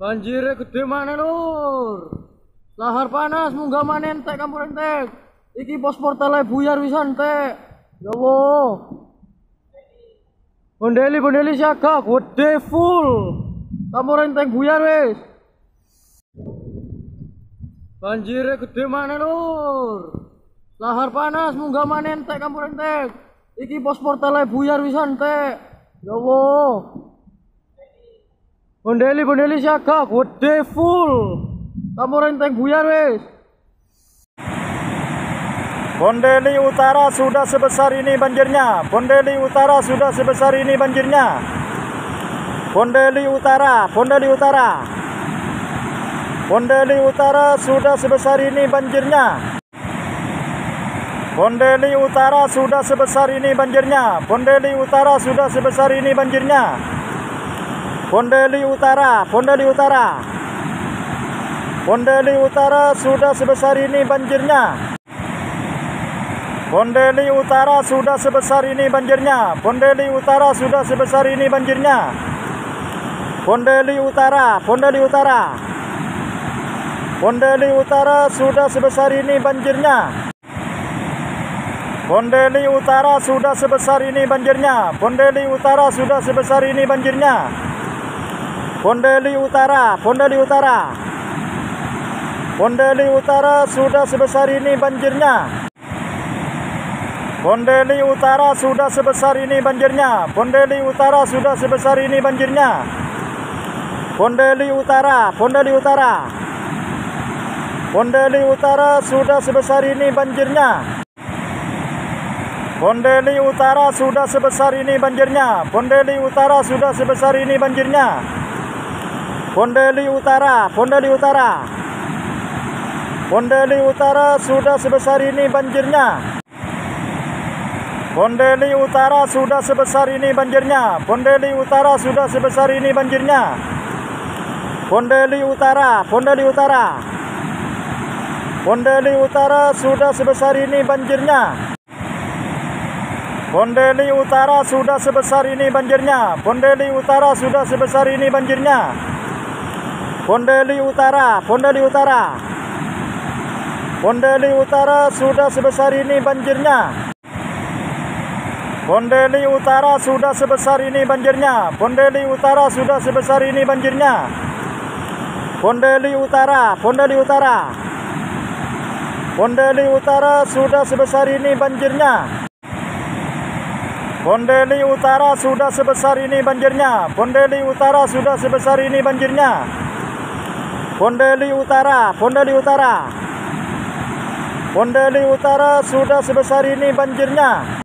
Banjir gede mana lur? Lahar panas munggah mana entek kampur entek. Iki pos portale buyar wisan entek. Ya Allah. Bondeli siaga gede full. Kampur entek buyar wis. Banjir gede mana lur? Lahar panas munggah mana entek kampur entek. Iki pos portale buyar wisan entek. Ya Allah. Bondeli siaga gede full. Kampur entek buyar wis. Bondeli Utara sudah sebesar ini banjirnya. Bondeli Utara sudah sebesar ini banjirnya. Bondeli Utara, Bondeli Utara. Bondeli Utara sudah sebesar ini banjirnya. Bondeli Utara sudah sebesar ini banjirnya. Bondeli Utara sudah sebesar ini banjirnya. Bondeli Utara, Bondeli Utara. Bondeli Utara sudah sebesar ini banjirnya. Bondeli Utara sudah sebesar ini banjirnya. Bondeli Utara sudah sebesar ini banjirnya. Bondeli Utara, Bondeli Utara. Bondeli Utara sudah sebesar ini banjirnya. Bondeli Utara sudah sebesar ini banjirnya. Bondeli Utara sudah sebesar ini banjirnya. Bondeli Utara, Bondeli Utara. Bondeli Utara sudah sebesar ini banjirnya. Bondeli Utara sudah sebesar ini banjirnya. Bondeli Utara sudah sebesar ini banjirnya. Bondeli Utara, Bondeli Utara. Bondeli Utara sudah sebesar ini banjirnya. Bondeli Utara sudah sebesar ini banjirnya. Bondeli Utara sudah sebesar ini banjirnya. Bondeli Utara, Bondeli Utara. Bondeli Utara sudah sebesar ini banjirnya. Bondeli Utara sudah sebesar ini banjirnya. Bondeli Utara sudah sebesar ini banjirnya. Bondeli Utara, Bondeli Utara. Bondeli Utara sudah sebesar ini banjirnya. Bondeli Utara sudah sebesar ini banjirnya. Bondeli Utara sudah sebesar ini banjirnya. Bondeli Utara, Bondeli Utara. Bondeli Utara sudah sebesar ini banjirnya. Bondeli Utara sudah sebesar ini banjirnya. Bondeli Utara sudah sebesar ini banjirnya. Bondeli Utara, Bondeli Utara. Bondeli Utara sudah sebesar ini banjirnya. Bondeli Utara sudah sebesar ini banjirnya. Bondeli Utara sudah sebesar ini banjirnya. Bondeli Utara, Bondeli Utara. Bondeli Utara sudah sebesar ini banjirnya.